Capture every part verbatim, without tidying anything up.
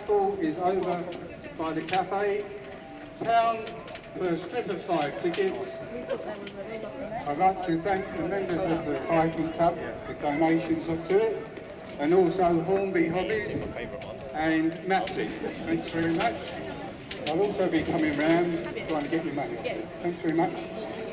raffle is over by the cafe. Pound for slipper slide tickets. I'd like to thank the members of the Hiking Club for donations to it, and also Hornby Hobbies and Mapsy. Thanks very much. I'll also be coming round trying to get your money. Thanks very much.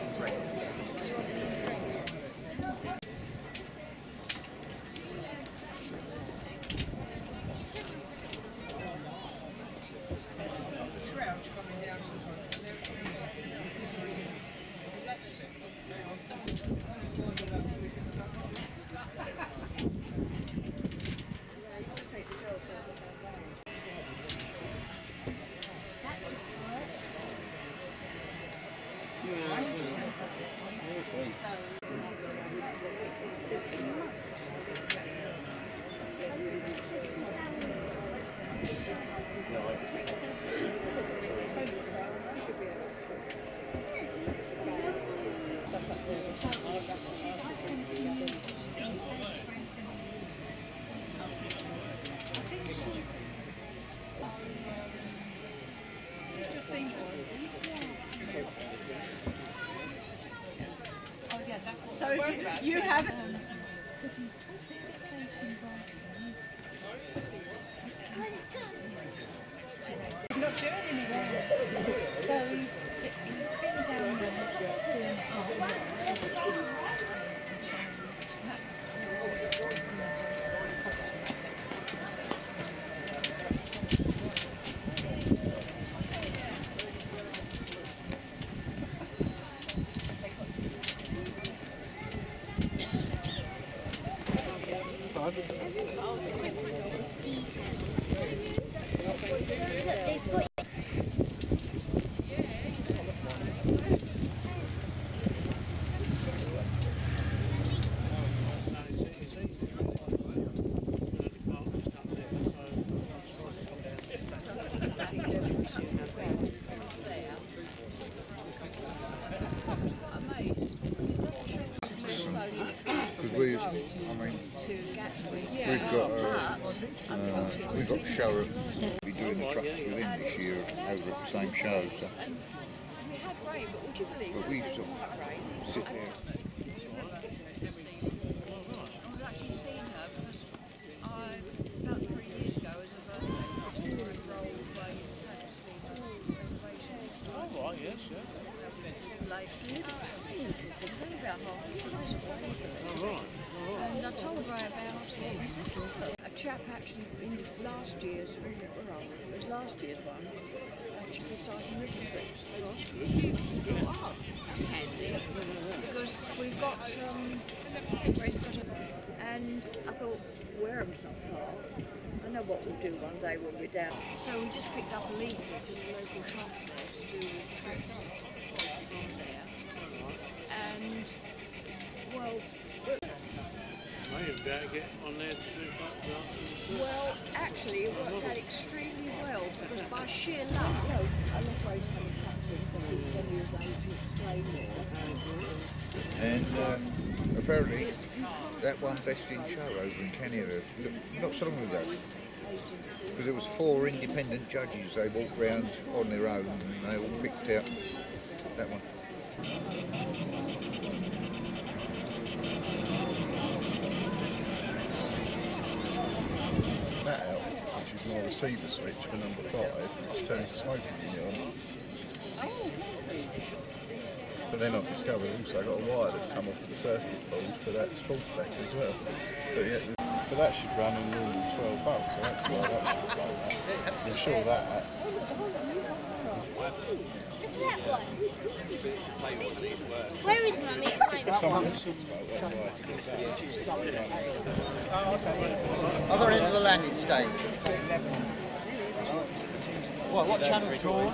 So if you, you have not doing anything. So he's, he's been down there doing art. We, I mean, we've got a, uh, we've got a show. We're doing the trucks with him this year over at the same show. So. But we sort of sit there. I've actually seen her because I, about three years ago, as a birthday, I enrolled by Majesty Reservations. Oh, right, yes, yeah. Like, it's only about half the size of it. Oh, right. And I told Ray about it. A chap actually in last year's, where are we? It was last year's one, actually starting mission trips. Oh, that's good. Oh, that's handy. Because we've got, um, Ray's got a, and I thought, Wareham's not far. I know what we'll do one day when we're down. So we just picked up a leaflet in the local shop there to do with trips from there. And, well, May have got to get on there to do that. Well, actually, it worked out extremely well because by sheer luck, you know, I'm afraid coming back to it, so ten years age to explain more. And uh, apparently, that one best in show over in Canada, not so long ago, because there was four independent judges. They walked round on their own and they all picked out that one. That out, which is my receiver switch for number five, which turns the smoking unit on. But then I've discovered also got a wire that's come off of the circuit board for that sport back as well. But, yeah, but that should run in normal twelve volts, so that's why that should run that. I'm sure that. Where is Mummy? Other end of the landing stage. What, what channel drawn?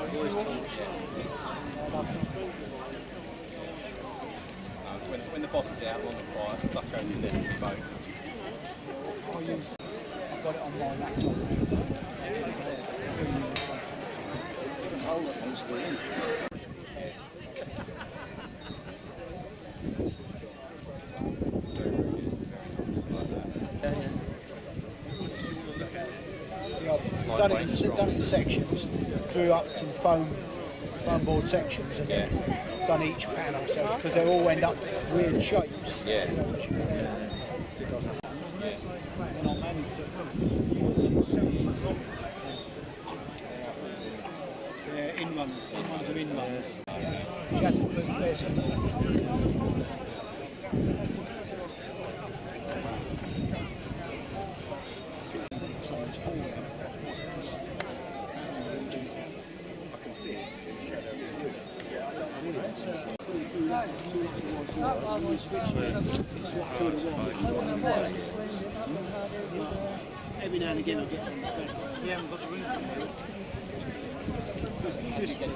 When, when the boss is out on the fire, stuff goes in there to the boat. I've got it on my laptop. Oh, that one's doing. done it, in, done it in sections, drew up some foam, foam board sections, and then done each panel, so because they all end up weird shapes. Yeah. So that you, uh, and I managed to yeah, in runners, in runners are in runners. Shattered blue pheasant. Someone's falling. I can see it in the shadow of you. That's uh, through that two inches wide sword. We switched it. It's swapped two and one. Every now and again I get on the phone. You haven't got the ring for me. Just, just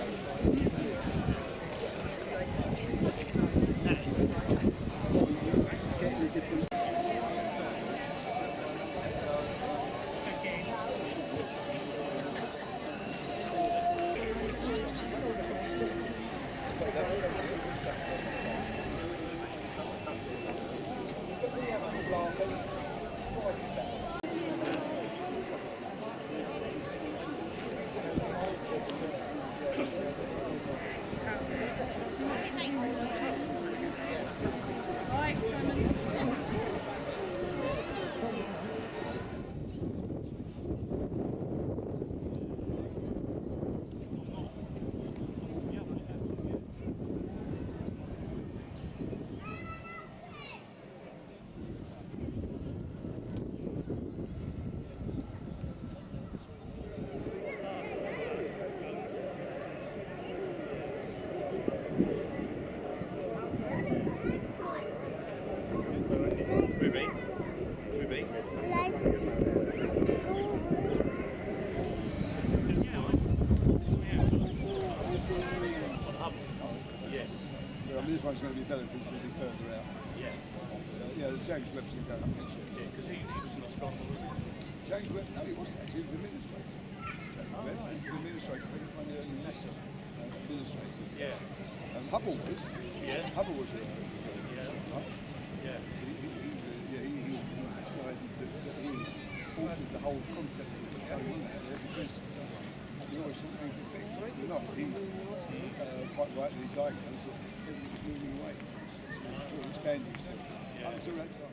this one's going to be better because it's going to be further out. Yeah. So, yeah, the James Webb's going to go up next year. Yeah, because he, he was an astronomer, wasn't he? James Webb, no, he wasn't actually, he was an administrator. James oh, Webb, he was an administrator, he was one of the early NASA uh, administrators. Yeah. And Hubble was. Yeah. Hubble was a uh, astronomer. Yeah. He, he, he was, uh, yeah, he, he was decided that uh, he altered the whole concept of what's going on out there because you always thought things were fixed. They're not. He uh, quite rightly diagnosed that everything was moving away. So expanding still. Yeah. Up until that time.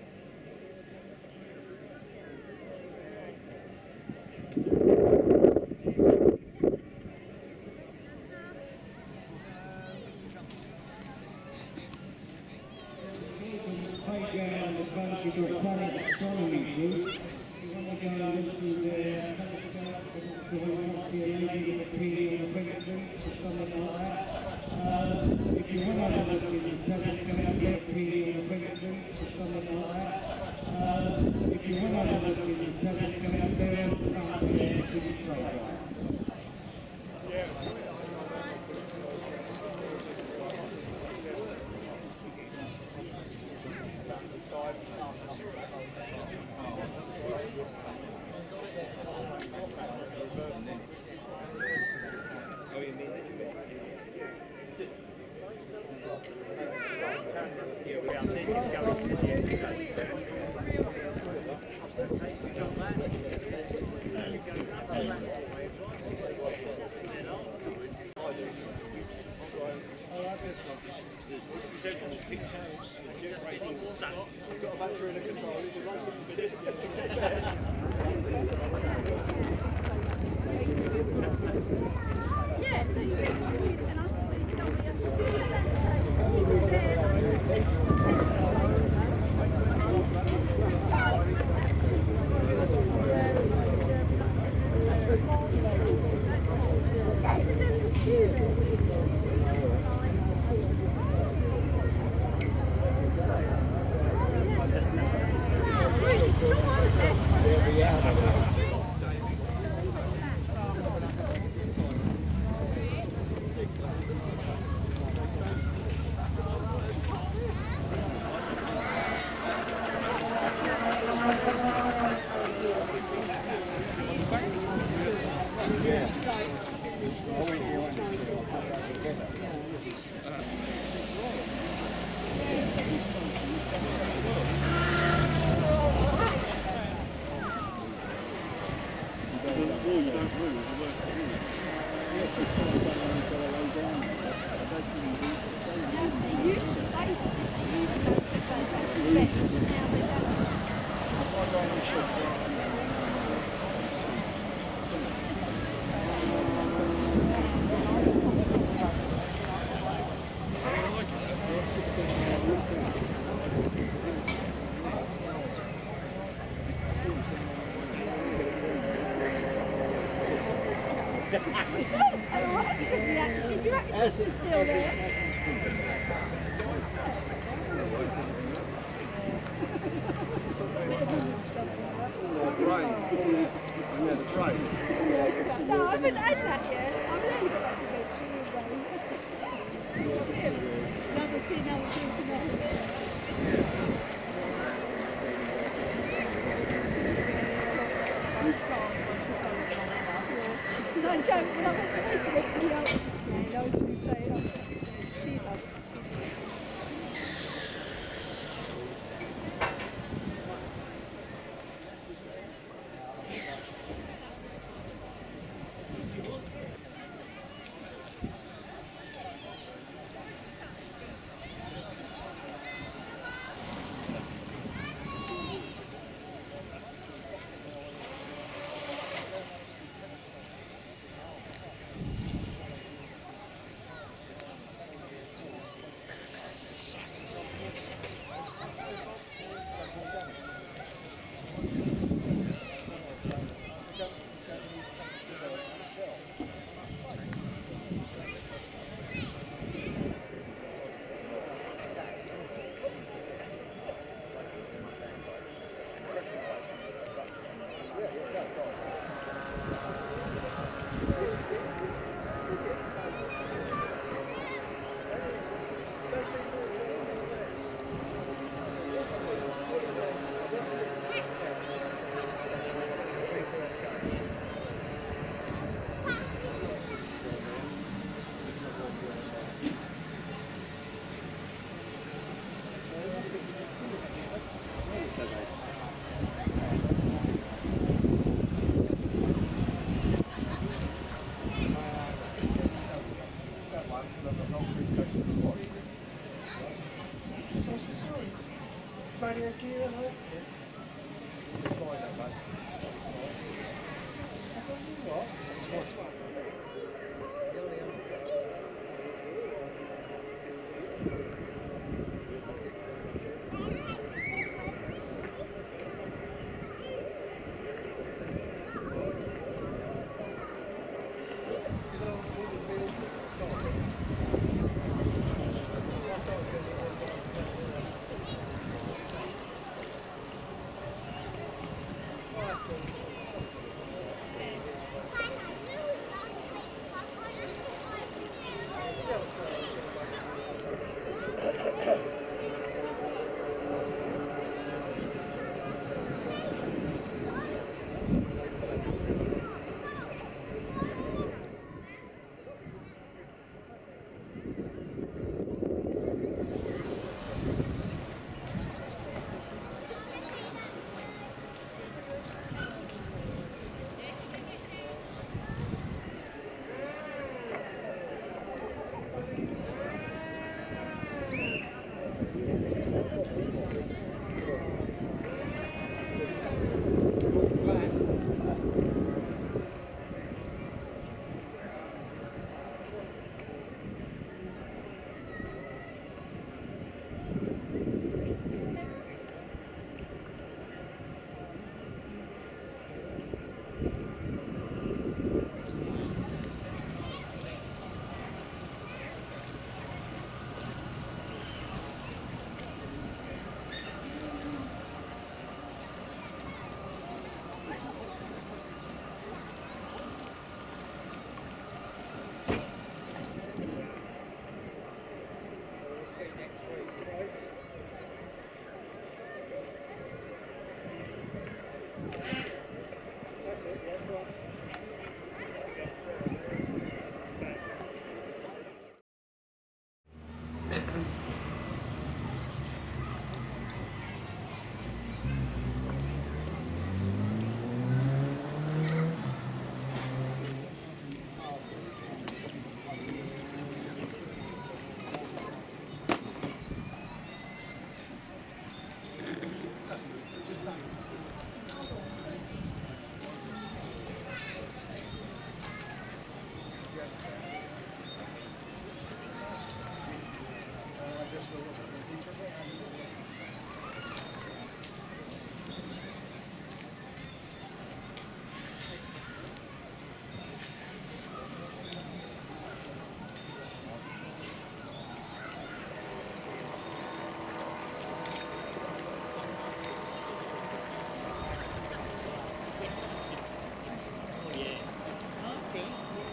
Playground advantage of planet astronomy group. You want to go into the the whole must be a lady with a P D on the fingerprint or something like that. Uh, if you want to have a look in the telescope, get a P D on the fingerprint or something like that. Uh, if you want to have a look in the telescope, there on the front there to the playground. those rules, the worse it is. Yes, it's all done when you've got to lay down. I don't think you do. They used to say that. They used to go best, but now they don't. If I go on the shop, Did you reckon this is still there? yeah, the brain. No, I haven't had that yet. I'm learning about it eventually. Rather see another drink tonight. Because I joked when I went to the open stand, I was going to say, oh, she loves it.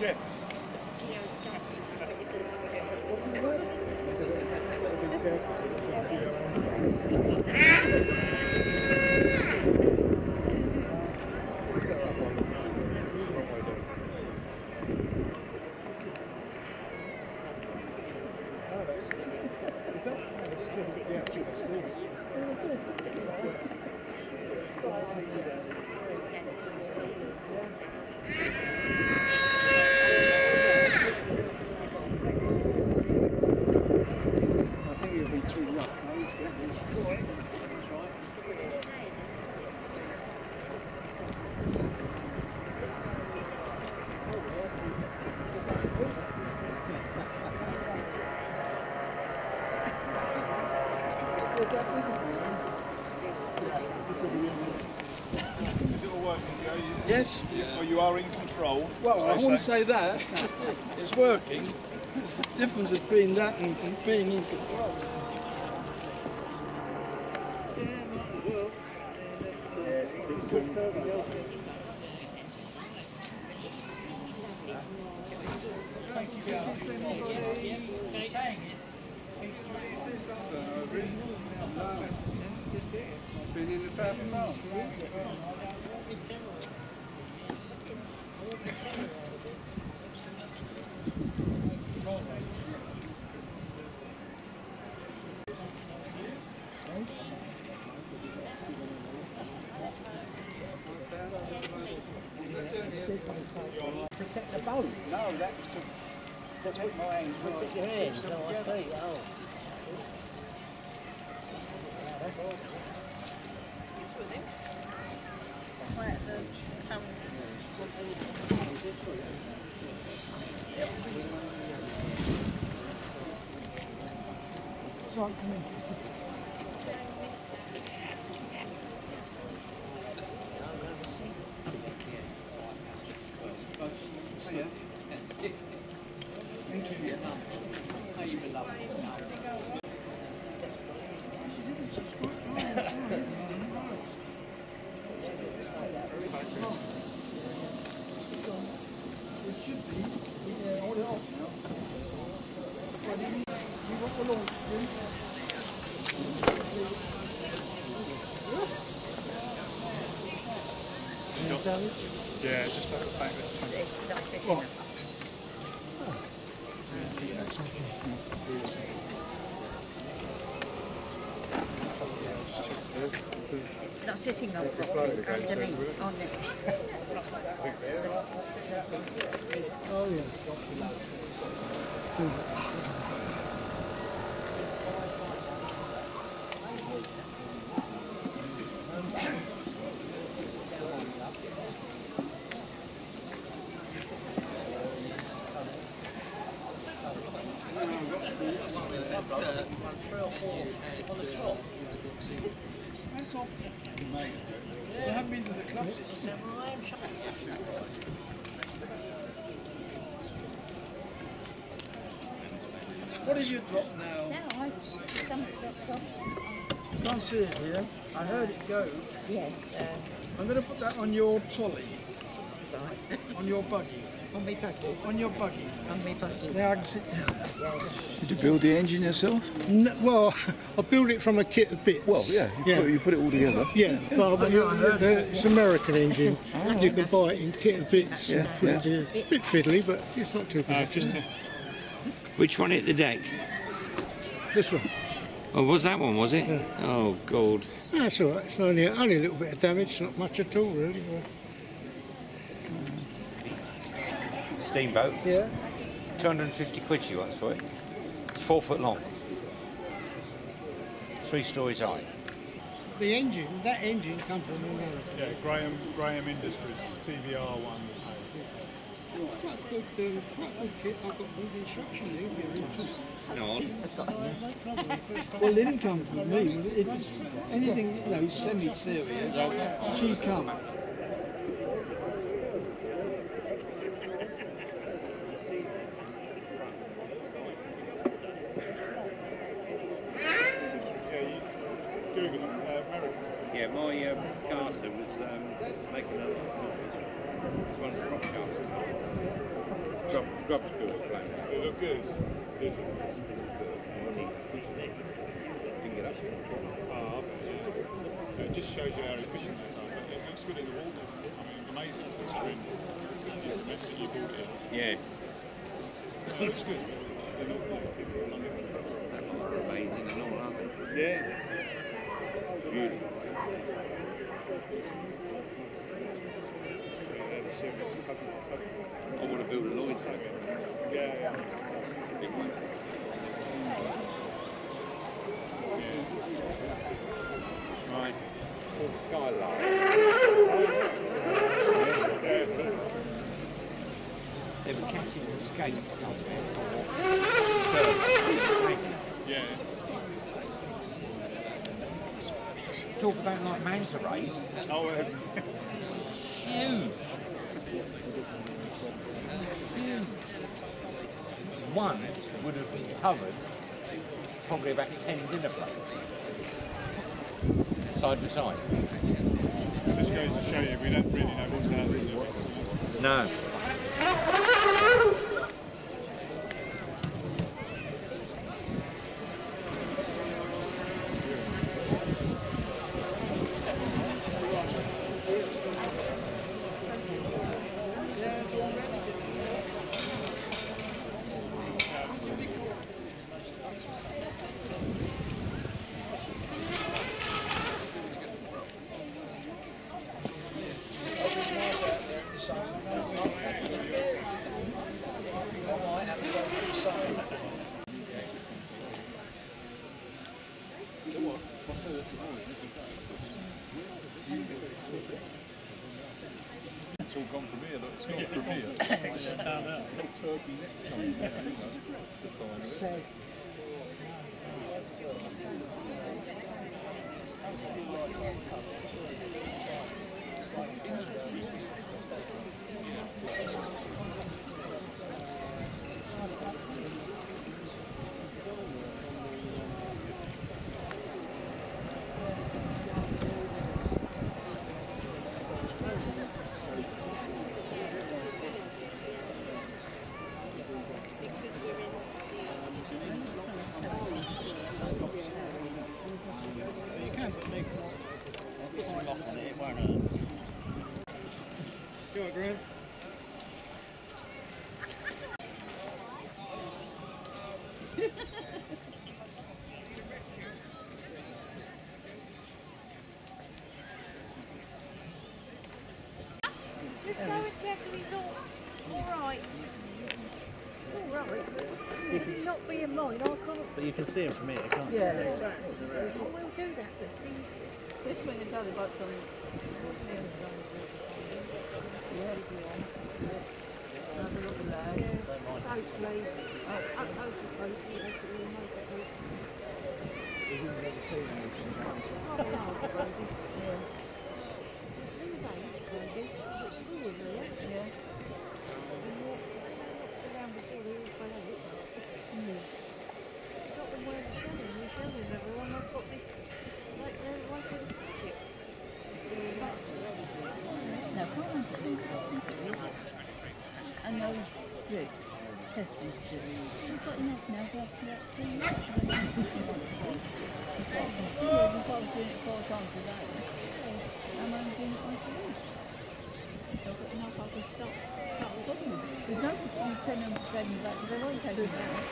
Yeah. Yes. Oh, you are in control. Well, I as they wouldn't say that. It's working. There's a difference between that and being in control. I've been in the south of France. Protect the boat? No, that's to protect my hands. Protect your hands, so I see. Oh. Right, come in. Thank you. How you been loving it? Yeah, just like the back of the tongue. It's not sitting on properly underneath on it. Oh, yeah. That's often mate. You haven't been to the clubs. What have you dropped now? No, I something dropped off. I can't see it here. I heard it go. Yeah. Uh, I'm going to put that on your trolley. right. On your buggy. On my buggy. On your buggy. On my buggy. Now I can sit down. Yeah. Did you build the engine yourself? No, well, I built it from a kit of bits. Well, yeah, you, Yeah. Put, you put it all together. Yeah, well, but I know, I heard uh, it. it's an American engine. You can buy it in kit of bits. Yeah, and put yeah. it in. A bit fiddly, but it's not too bad. just to, Which one hit the deck? This one. Oh, was that one, was it? Yeah. Oh, God. That's all right. It's only, only a little bit of damage, not much at all, really. So. Steamboat. Yeah. two hundred and fifty quid she wants for it. It's four foot long. Three stories high. The engine, that engine comes from America. yeah, Graham Graham Industries, T V R one. Quite good, um, quite good kit. I've got all the instructions here if you're interested. No, He's forgotten. No trouble, the first time. Well, Lynn comes with me. If it's anything, you know, semi-serious, she comes. Yeah, my um, caster was um, making a lot of noise. It's one of the rock casters. Grub's good at flames. They look good. Good. Ah, yeah. It just shows you how efficient they are. But it looks good in the water. I mean, amazing considering the expense that you bought it. Yeah. No, it looks good. They're not good. Amazing and all, aren't they? Yeah. Beautiful. I want to build a Lloyd's one. Yeah, yeah. It's a big one. Right. Skyline. They were catching the skate somewhere. So, yeah. Talk about like manta rays. Oh, uh, Huge. Huge. One would have been covered probably about ten dinner plates. Side by side. just goes to show you we don't really know what's out there. Do we? No. It's all gone from here, look, it's gone from here. It's down there. Turkey neck coming down, you know. Go on, Graham. Just go and check if he's all, all right. All right. He's not being mine, I can't. But you can see him from here, can't you? Yeah, exactly. Well, we'll do that, but it's easy. This way is only about some. Yeah, have a look at that. So, please. Oh, oh, oh, please. You didn't get to see them. Oh, no, Brody. Yeah. Who's age, Brody? She's at school with her, yeah? Yeah. And walked around before they all fell out. Mm. She's not been wearing a shelling. You're shelling everyone. I've got this, like, everyone's got a chip. No, can't and those bricks, testing still. You've got enough now for that three years. We've got doing it four times a day. I'm only doing it once a week. So I've got enough I can stop. There's no point in telling them to take me back because they've always taken me back. No,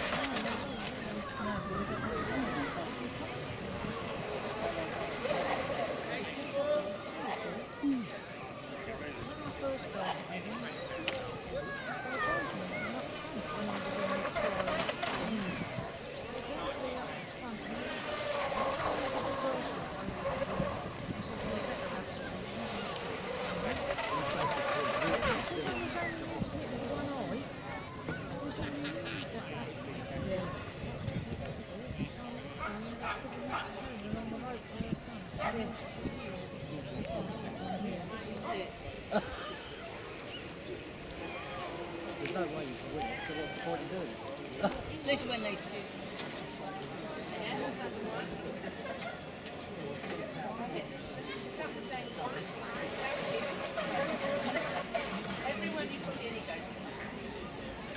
but we've got no money. There's no way you can win it, so what's the point of doing it? Especially when they shoot. Everyone you put in, it goes.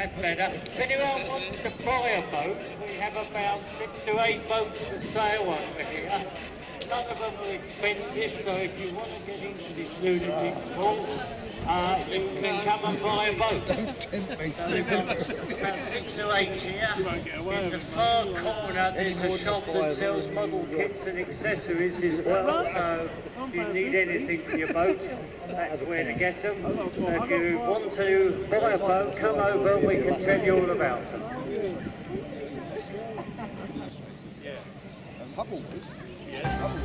That's better. If anyone wants to buy a boat, we have about six to eight boats for sale over here. None of them are expensive, so if you want to get into this lunatic sport, uh, you can come and buy a boat. Don't tempt me. So we've got about six or eight here. In the far corner, there's a shop that sells model kits and accessories as well. So if you need anything for your boat, that's where to get them. So if you want to buy a boat, come over and we can tell you all about them. And Hubble was. Yeah. Hubble